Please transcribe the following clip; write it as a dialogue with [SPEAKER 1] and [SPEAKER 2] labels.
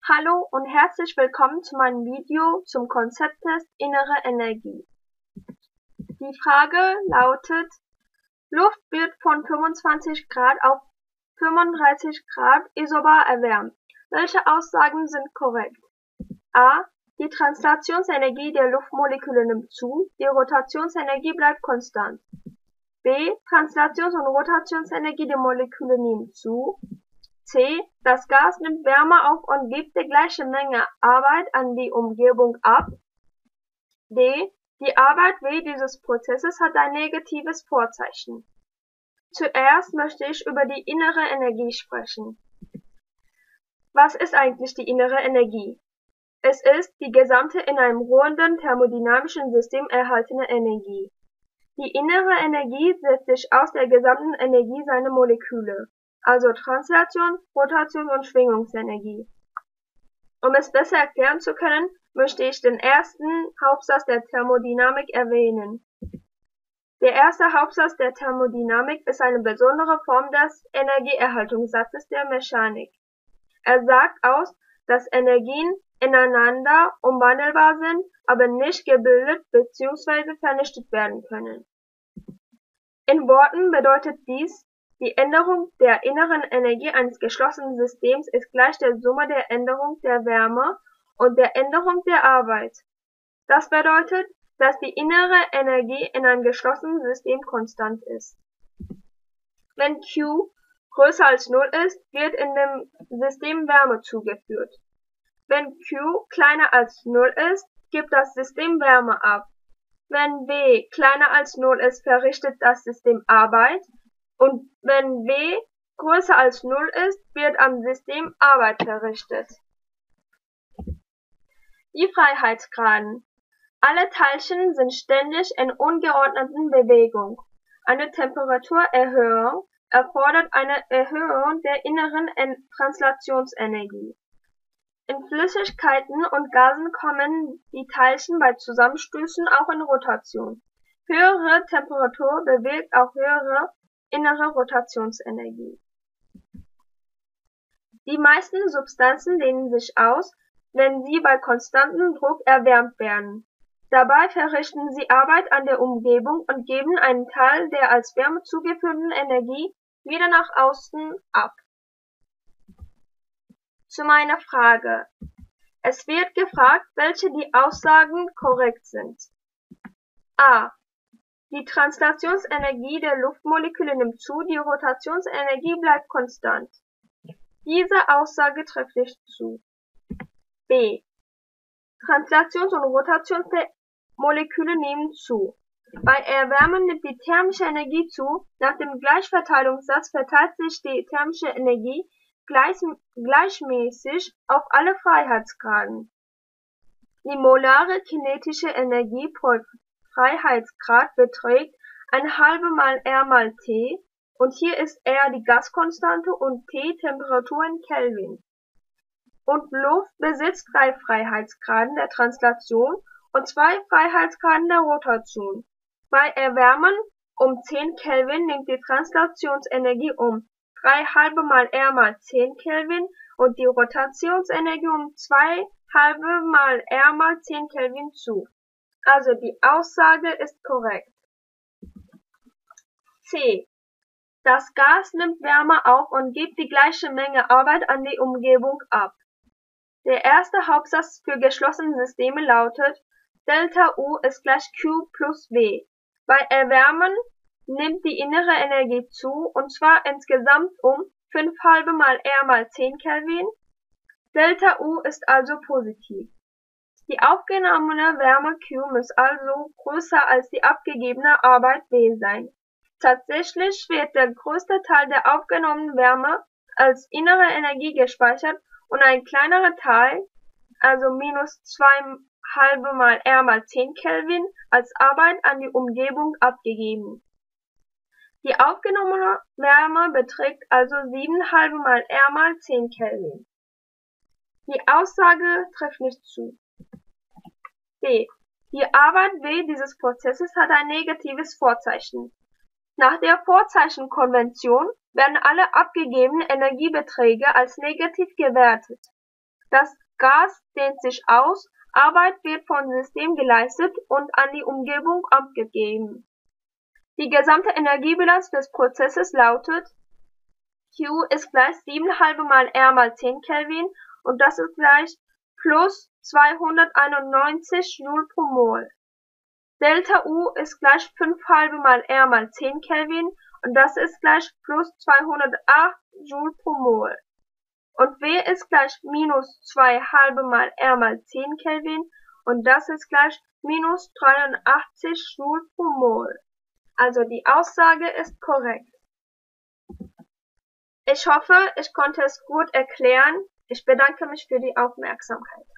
[SPEAKER 1] Hallo und herzlich willkommen zu meinem Video zum Konzepttest Innere Energie. Die Frage lautet: Luft wird von 25 Grad auf 35 Grad isobar erwärmt. Welche Aussagen sind korrekt? A. Die Translationsenergie der Luftmoleküle nimmt zu, die Rotationsenergie bleibt konstant. B. Translations- und Rotationsenergie der Moleküle nehmen zu. C. Das Gas nimmt Wärme auf und gibt die gleiche Menge Arbeit an die Umgebung ab. D. Die Arbeit W dieses Prozesses hat ein negatives Vorzeichen. Zuerst möchte ich über die innere Energie sprechen. Was ist eigentlich die innere Energie? Es ist die gesamte in einem ruhenden thermodynamischen System erhaltene Energie. Die innere Energie setzt sich aus der gesamten Energie seiner Moleküle, also Translation, Rotation und Schwingungsenergie. Um es besser erklären zu können, möchte ich den ersten Hauptsatz der Thermodynamik erwähnen. Der erste Hauptsatz der Thermodynamik ist eine besondere Form des Energieerhaltungssatzes der Mechanik. Er sagt aus, dass Energien ineinander umwandelbar sind, aber nicht gebildet bzw. vernichtet werden können. In Worten bedeutet dies: Die Änderung der inneren Energie eines geschlossenen Systems ist gleich der Summe der Änderung der Wärme und der Änderung der Arbeit. Das bedeutet, dass die innere Energie in einem geschlossenen System konstant ist. Wenn Q größer als 0 ist, wird in dem System Wärme zugeführt. Wenn Q kleiner als 0 ist, gibt das System Wärme ab. Wenn W kleiner als 0 ist, verrichtet das System Arbeit, und wenn W größer als 0 ist, wird am System Arbeit verrichtet. Die Freiheitsgraden. Alle Teilchen sind ständig in ungeordneten Bewegung. Eine Temperaturerhöhung erfordert eine Erhöhung der inneren Translationsenergie. In Flüssigkeiten und Gasen kommen die Teilchen bei Zusammenstößen auch in Rotation. Höhere Temperatur bewirkt auch höhere innere Rotationsenergie. Die meisten Substanzen dehnen sich aus, wenn sie bei konstantem Druck erwärmt werden. Dabei verrichten sie Arbeit an der Umgebung und geben einen Teil der als Wärme zugeführten Energie wieder nach außen ab. Zu meiner Frage. Es wird gefragt, welche die Aussagen korrekt sind. A. Die Translationsenergie der Luftmoleküle nimmt zu, die Rotationsenergie bleibt konstant. Diese Aussage trifft nicht zu. B. Translations- und Rotationsmoleküle nehmen zu. Bei Erwärmen nimmt die thermische Energie zu. Nach dem Gleichverteilungssatz verteilt sich die thermische Energie gleichmäßig auf alle Freiheitsgraden. Die molare kinetische Energie pro Freiheitsgrad beträgt 1/2 mal R mal T, und hier ist R die Gaskonstante und T Temperatur in Kelvin. Und Luft besitzt 3 Freiheitsgraden der Translation und 2 Freiheitsgraden der Rotation. Bei Erwärmen um 10 Kelvin nimmt die Translationsenergie um 3/2 mal R mal 10 Kelvin und die Rotationsenergie um 2/2 mal R mal 10 Kelvin zu. Also die Aussage ist korrekt. C. Das Gas nimmt Wärme auf und gibt die gleiche Menge Arbeit an die Umgebung ab. Der erste Hauptsatz für geschlossene Systeme lautet: Delta U ist gleich Q plus W. Bei Erwärmen nimmt die innere Energie zu, und zwar insgesamt um 5/2 mal R mal 10 Kelvin. Delta U ist also positiv. Die aufgenommene Wärme Q muss also größer als die abgegebene Arbeit W sein. Tatsächlich wird der größte Teil der aufgenommenen Wärme als innere Energie gespeichert und ein kleinerer Teil, also minus 2/2 mal R mal 10 Kelvin, als Arbeit an die Umgebung abgegeben. Die aufgenommene Wärme beträgt also 7/2 mal R mal 10 Kelvin. Die Aussage trifft nicht zu. B. Die Arbeit W dieses Prozesses hat ein negatives Vorzeichen. Nach der Vorzeichenkonvention werden alle abgegebenen Energiebeträge als negativ gewertet. Das Gas dehnt sich aus, Arbeit wird vom System geleistet und an die Umgebung abgegeben. Die gesamte Energiebilanz des Prozesses lautet: Q ist gleich 7,5 mal R mal 10 Kelvin und das ist gleich plus 291 Joule pro Mol. Delta U ist gleich 5,5 mal R mal 10 Kelvin und das ist gleich plus 208 Joule pro Mol. Und W ist gleich minus 2,5 mal R mal 10 Kelvin und das ist gleich minus 83 Joule pro Mol. Also die Aussage ist korrekt. Ich hoffe, ich konnte es gut erklären. Ich bedanke mich für die Aufmerksamkeit.